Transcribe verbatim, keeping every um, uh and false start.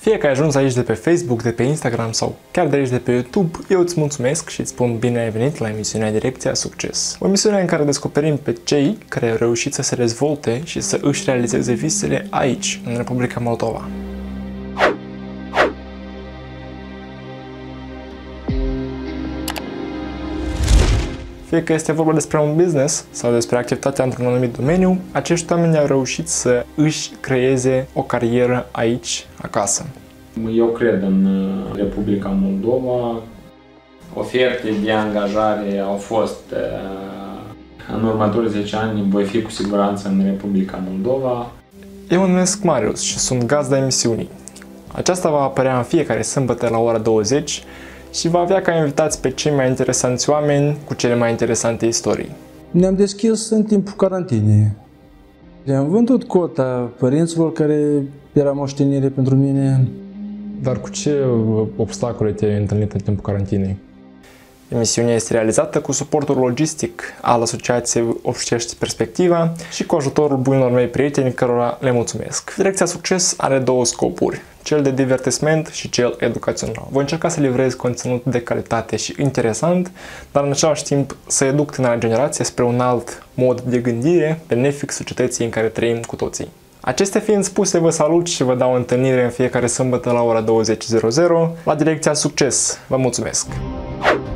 Fie că ai ajuns aici de pe Facebook, de pe Instagram sau chiar de aici de pe YouTube, eu îți mulțumesc și îți spun bine ai venit la emisiunea Direcția Succes. O emisiune în care descoperim pe cei care au reușit să se dezvolte și să își realizeze visele aici, în Republica Moldova. Fie că este vorba despre un business sau despre activitatea într-un anumit domeniu, acești oameni au reușit să își creeze o carieră aici, acasă. Eu cred în Republica Moldova. Oferte de angajare au fost în următorii zece ani, voi fi cu siguranță în Republica Moldova. Eu mă numesc Marius și sunt gazda emisiunii. Aceasta va apărea în fiecare sâmbătă la ora douăzeci și va avea ca invitați pe cei mai interesanți oameni cu cele mai interesante istorii. Ne-am deschis în timpul carantinei. Le-am vândut cota părinților care era moștenire pentru mine. Dar cu ce obstacole te-ai întâlnit în timpul carantinei? Emisiunea este realizată cu suportul logistic al Asociației Obștești Perspectiva și cu ajutorul bunilor mei prieteni cărora le mulțumesc. Direcția Succes are două scopuri, cel de divertisment și cel educațional. Voi încerca să livrez conținut de calitate și interesant, dar în același timp să educ tânăra generație spre un alt mod de gândire benefic societății în care trăim cu toții. Acestea fiind spuse, vă salut și vă dau întâlnire în fiecare sâmbătă la ora douăzeci la Direcția Succes. Vă mulțumesc!